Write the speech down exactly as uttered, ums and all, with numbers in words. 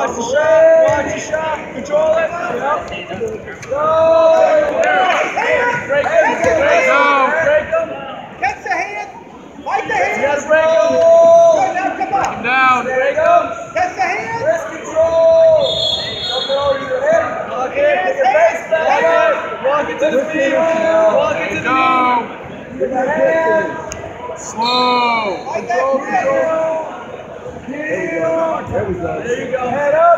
Watch the shot, watch the shot, control it. Go! Break them, break them, break them. Catch the hand, fight the hand. You gotta break them. Good, now come on. Come down. Break them. Catch the hand. Wrist control. Don't go over your head. Lock it, get your face back. Walk it to the feet. Walk it to the knee. With the hand. Slow. Fight Control, that hand. control. There we go. There you go. Head up.